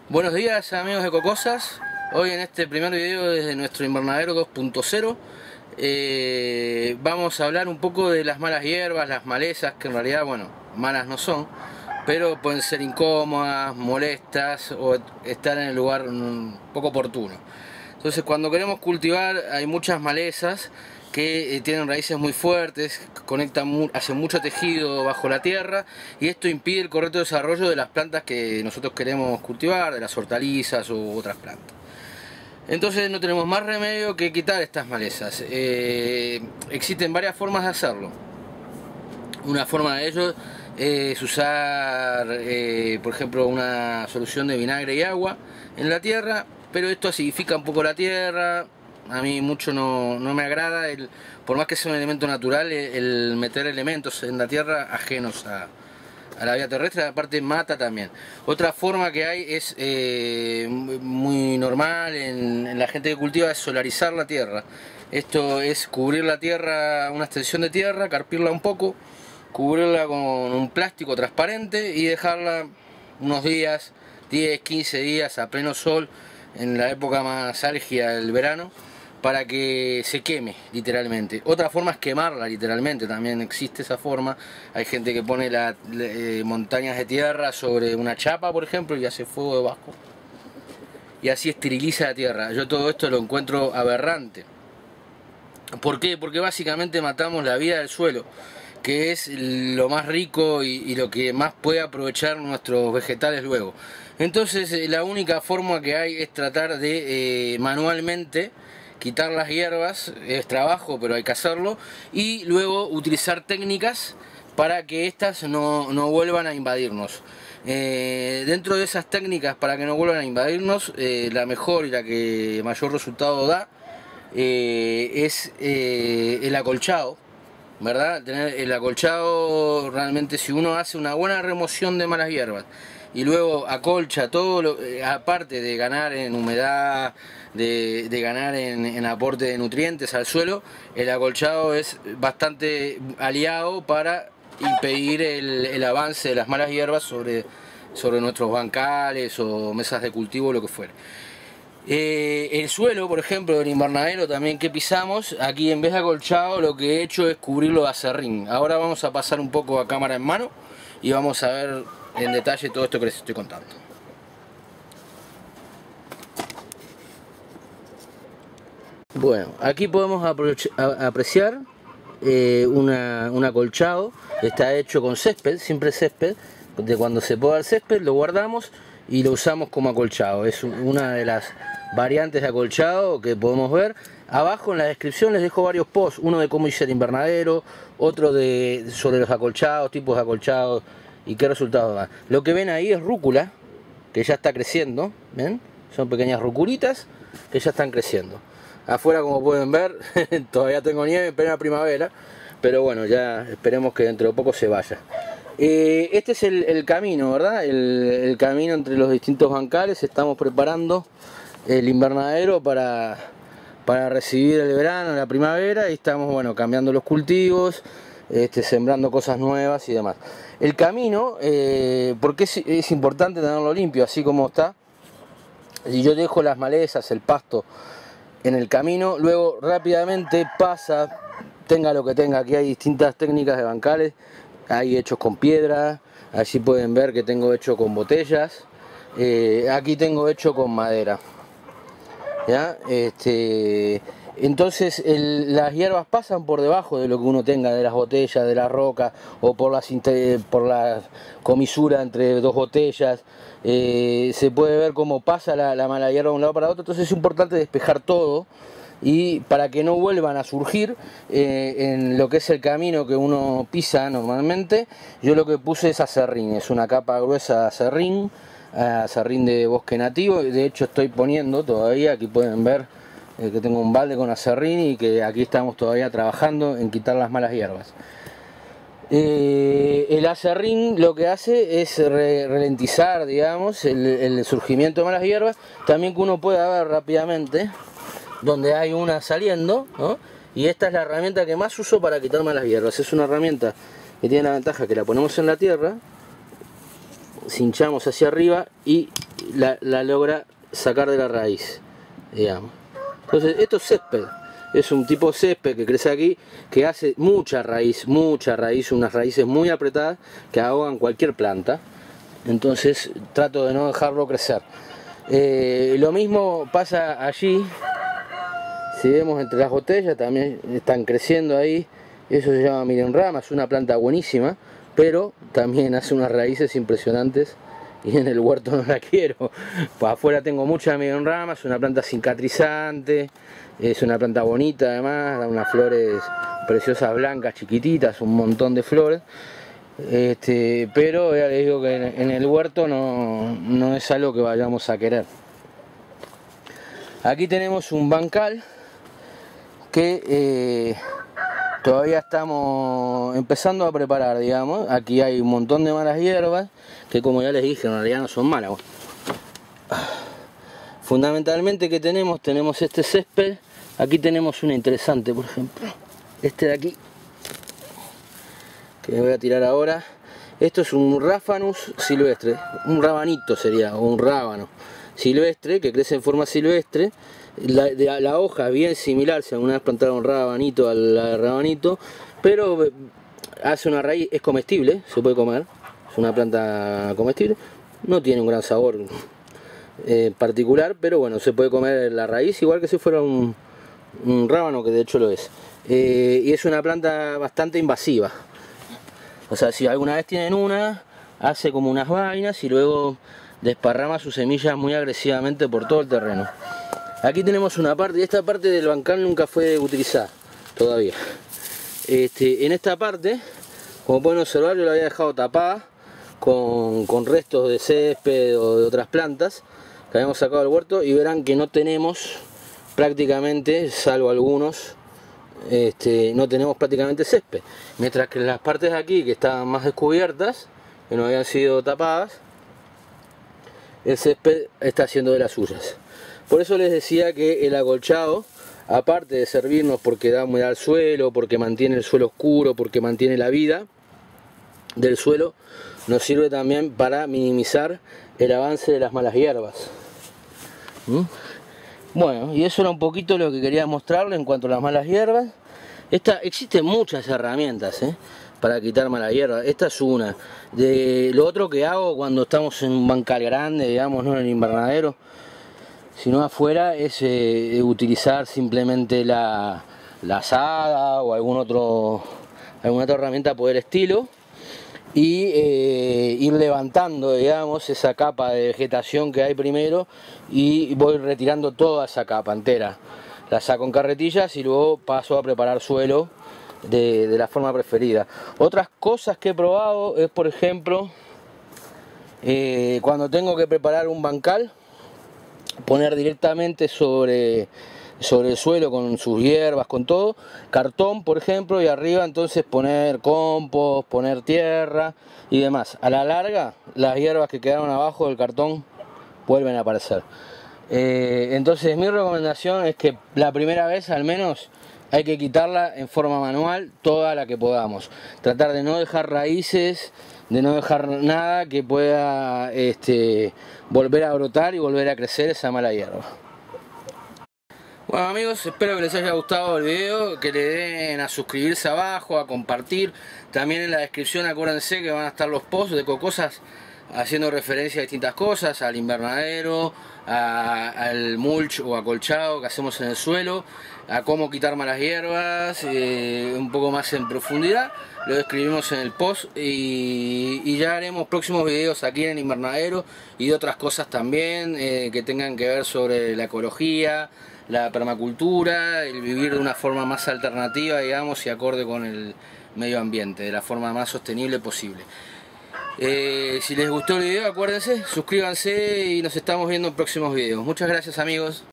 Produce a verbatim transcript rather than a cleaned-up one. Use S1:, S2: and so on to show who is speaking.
S1: Buenos días amigos de Cocosas. Hoy en este primer video desde nuestro invernadero dos punto cero eh, vamos a hablar un poco de las malas hierbas, las malezas, que en realidad, bueno, malas no son, pero pueden ser incómodas, molestas o estar en el lugar un poco oportuno. Entonces, cuando queremos cultivar hay muchas malezas que eh, tienen raíces muy fuertes, conectan mu hacen mucho tejido bajo la tierra, y esto impide el correcto desarrollo de las plantas que nosotros queremos cultivar, de las hortalizas u otras plantas. Entonces no tenemos más remedio que quitar estas malezas. Eh, existen varias formas de hacerlo. Una forma de ello es usar, eh, por ejemplo, una solución de vinagre y agua en la tierra, pero esto acidifica un poco la tierra. A mí mucho no, no me agrada, el, por más que sea un elemento natural, el, el meter elementos en la tierra ajenos a, a la vida terrestre, aparte mata también. Otra forma que hay es eh, muy normal en, en la gente que cultiva, es solarizar la tierra. Esto es cubrir la tierra, una extensión de tierra, carpirla un poco, cubrirla con un plástico transparente y dejarla unos días, diez, quince días a pleno sol, en la época más álgida del verano, para que se queme literalmente. Otra forma es quemarla literalmente, también existe esa forma. Hay gente que pone la, eh, montañas de tierra sobre una chapa, por ejemplo, y hace fuego debajo, y así esteriliza la tierra. Yo todo esto lo encuentro aberrante. ¿Por qué? Porque básicamente matamos la vida del suelo, que es lo más rico y, y lo que más puede aprovechar nuestros vegetales luego. Entonces la única forma que hay es tratar de eh, manualmente quitar las hierbas. Es trabajo, pero hay que hacerlo, y luego utilizar técnicas para que estas no, no vuelvan a invadirnos. Eh, dentro de esas técnicas para que no vuelvan a invadirnos, eh, la mejor y la que mayor resultado da eh, es eh, el acolchado, ¿verdad? Tener el acolchado, realmente, si uno hace una buena remoción de malas hierbas y luego acolcha todo, lo, eh, aparte de ganar en humedad, de, de ganar en, en aporte de nutrientes al suelo, el acolchado es bastante aliado para impedir el, el avance de las malas hierbas sobre, sobre nuestros bancales o mesas de cultivo, lo que fuera. Eh, el suelo, por ejemplo, del invernadero también que pisamos, aquí en vez de acolchado lo que he hecho es cubrirlo de acerrín. Ahora vamos a pasar un poco a cámara en mano y vamos a ver en detalle todo esto que les estoy contando. Bueno, aquí podemos apreciar eh, una, un acolchado. Está hecho con césped, siempre césped. De cuando se poda el césped lo guardamos y lo usamos como acolchado. Es una de las variantes de acolchado que podemos ver. Abajo en la descripción les dejo varios posts, uno de cómo hice el invernadero, otro de sobre los acolchados, tipos de acolchados y qué resultados da. Lo que ven ahí es rúcula, que ya está creciendo, ¿ven? Son pequeñas ruculitas que ya están creciendo. Afuera, como pueden ver, todavía tengo nieve en plena primavera, pero bueno, ya esperemos que dentro de poco se vaya. Eh, este es el, el camino, ¿verdad? El, el camino entre los distintos bancales. Estamos preparando el invernadero para, para recibir el verano, la primavera, y estamos, bueno, cambiando los cultivos, este, sembrando cosas nuevas y demás. El camino, eh, porque es, es importante tenerlo limpio, así como está. Si yo dejo las malezas, el pasto en el camino, luego rápidamente pasa, tenga lo que tenga. Aquí hay distintas técnicas de bancales. Hay hechos con piedra, allí pueden ver que tengo hecho con botellas, eh, aquí tengo hecho con madera, ¿ya? Este, entonces el, las hierbas pasan por debajo de lo que uno tenga, de las botellas, de la roca, o por, las, por la comisura entre dos botellas. Eh, se puede ver cómo pasa la, la mala hierba de un lado para otro. Entonces es importante despejar todo, y para que no vuelvan a surgir eh, en lo que es el camino que uno pisa normalmente, yo lo que puse es acerrín, es una capa gruesa de acerrín, acerrín de bosque nativo. De hecho estoy poniendo todavía, aquí pueden ver eh, que tengo un balde con acerrín, y que aquí estamos todavía trabajando en quitar las malas hierbas. Eh, el acerrín lo que hace es re ralentizar, digamos, el, el surgimiento de malas hierbas, también que uno pueda ver rápidamente donde hay una saliendo, ¿no? Y esta es la herramienta que más uso para quitar malas hierbas. Es una herramienta que tiene la ventaja que la ponemos en la tierra, cinchamos hacia arriba y la, la logra sacar de la raíz, digamos. Entonces esto es césped, es un tipo de césped que crece aquí, que hace mucha raíz, mucha raíz, unas raíces muy apretadas que ahogan cualquier planta. Entonces trato de no dejarlo crecer. Eh, lo mismo pasa allí, si vemos entre las botellas también están creciendo ahí, eso se llama milenrama, es una planta buenísima, pero también hace unas raíces impresionantes y en el huerto no la quiero. Pues afuera tengo mucha milenrama, es una planta cicatrizante, es una planta bonita además, da unas flores preciosas blancas, chiquititas, un montón de flores. Este, pero ya les digo que en, en el huerto no, no es algo que vayamos a querer. Aquí tenemos un bancal que eh, todavía estamos empezando a preparar, digamos. Aquí hay un montón de malas hierbas que, como ya les dije, en realidad no son malas. Fundamentalmente, que tenemos? Tenemos este césped. Aquí tenemos una interesante, por ejemplo, este de aquí, que me voy a tirar ahora. Esto es un Raphanus silvestre, un rabanito sería, o un rábano silvestre, que crece en forma silvestre. La, de, la hoja es bien similar, si alguna vez plantaron un rabanito al, al rabanito, pero hace una raíz, es comestible, se puede comer, es una planta comestible, no tiene un gran sabor eh, particular, pero bueno, se puede comer la raíz igual que si fuera un, un rábano, que de hecho lo es. Eh, y es una planta bastante invasiva. O sea, si alguna vez tienen una, hace como unas vainas y luego desparrama sus semillas muy agresivamente por todo el terreno. Aquí tenemos una parte, y esta parte del bancal nunca fue utilizada todavía. Este, en esta parte, como pueden observar, yo la había dejado tapada con, con restos de césped o de otras plantas que habíamos sacado del huerto, y verán que no tenemos prácticamente, salvo algunos, Este, no tenemos prácticamente césped, mientras que en las partes de aquí que estaban más descubiertas, que no habían sido tapadas, el césped está haciendo de las suyas. Por eso les decía que el acolchado, aparte de servirnos porque da humedad al suelo, porque mantiene el suelo oscuro, porque mantiene la vida del suelo, nos sirve también para minimizar el avance de las malas hierbas. ¿Mm? Bueno, y eso era un poquito lo que quería mostrarles en cuanto a las malas hierbas. Esta, existen muchas herramientas ¿eh? para quitar malas hierbas. Esta es una. De lo otro que hago cuando estamos en un bancal grande, digamos, no en el invernadero, sino afuera, es eh, utilizar simplemente la, la azada o algún otro, alguna otra herramienta por el estilo, y eh, ir levantando, digamos, esa capa de vegetación que hay primero, y voy retirando toda esa capa entera. La saco en carretillas y luego paso a preparar suelo de, de la forma preferida. Otras cosas que he probado es, por ejemplo, eh, cuando tengo que preparar un bancal, poner directamente sobre sobre el suelo con sus hierbas, con todo, cartón por ejemplo, y arriba entonces poner compost, poner tierra y demás. A la larga las hierbas que quedaron abajo del cartón vuelven a aparecer. Eh, entonces mi recomendación es que la primera vez al menos hay que quitarla en forma manual, toda la que podamos. Tratar de no dejar raíces, de no dejar nada que pueda este, volver a brotar y volver a crecer esa mala hierba. Bueno amigos, espero que les haya gustado el video, que le den a suscribirse abajo, a compartir. También en la descripción acuérdense que van a estar los posts de Cocosas haciendo referencia a distintas cosas, al invernadero, a, al mulch o acolchado que hacemos en el suelo, a cómo quitar malas hierbas, eh, un poco más en profundidad. Lo describimos en el post y, y ya haremos próximos videos aquí en el invernadero y de otras cosas también eh, que tengan que ver sobre la ecología, la permacultura, el vivir de una forma más alternativa, digamos, y acorde con el medio ambiente, de la forma más sostenible posible. Eh, si les gustó el video, acuérdense, suscríbanse y nos estamos viendo en próximos videos. Muchas gracias amigos.